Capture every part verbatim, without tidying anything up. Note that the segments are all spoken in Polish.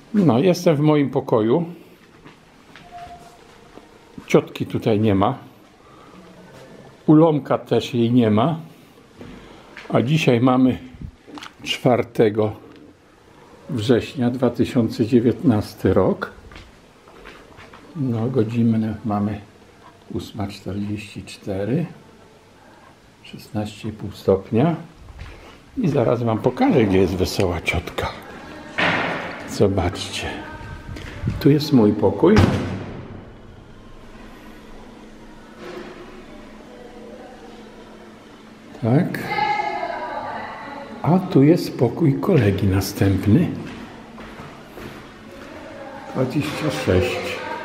No, jestem w moim pokoju. Ciotki tutaj nie ma. Ulomka też jej nie ma. A dzisiaj mamy czwartego września dwa tysiące dziewiętnasty rok. No, godzinę mamy ósma czterdzieści cztery. szesnaście i pół stopnia. I zaraz wam pokażę, gdzie jest wesoła ciotka. Zobaczcie. Tu jest mój pokój. Tak. A tu jest pokój kolegi następny. dwadzieścia sześć.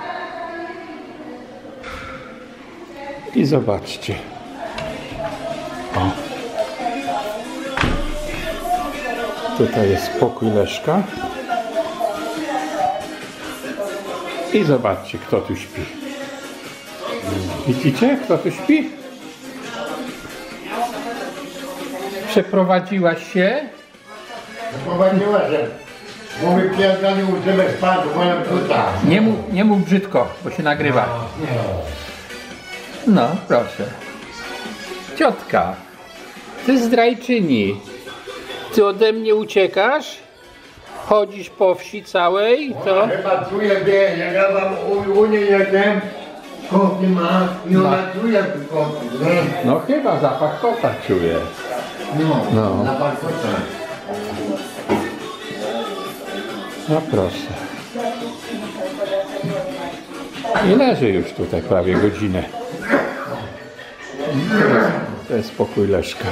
I zobaczcie. O. Tutaj jest pokój Leszka. I zobaczcie, kto tu śpi. Widzicie, kto tu śpi? Przeprowadziłaś się? Przeprowadziła się. Bo mi pierdolił, żeby spać, bo mam tutaj. Nie mów, nie mów brzydko, bo się nagrywa. No, proszę. Ciotka, ty zdrajczyni. Ty ode mnie uciekasz? Chodzisz po wsi całej, to... Chyba czuję, wie, jak ja wam u, u niej jestem, koty ma i ona czuje koty, nie? No chyba zapach kota czuję. No, No. na balkonie. No proszę. I leży już tutaj prawie godzinę. To jest pokój Leszka.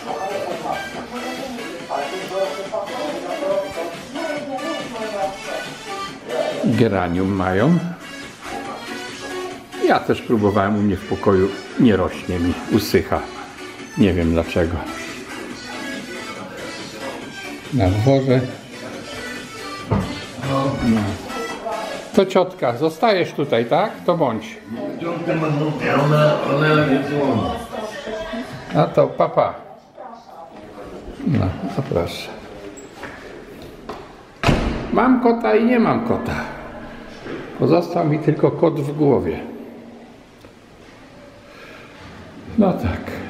Geranium mają. Ja też próbowałem, u mnie w pokoju nie rośnie mi, usycha. Nie wiem dlaczego. Na dworze. No. To ciotka, zostajesz tutaj, tak? To bądź. Ciągle ma nutę, ona, ona jest złoma. A to papa. No, to proszę. Mam kota i nie mam kota. Pozostał mi tylko kot w głowie. No tak.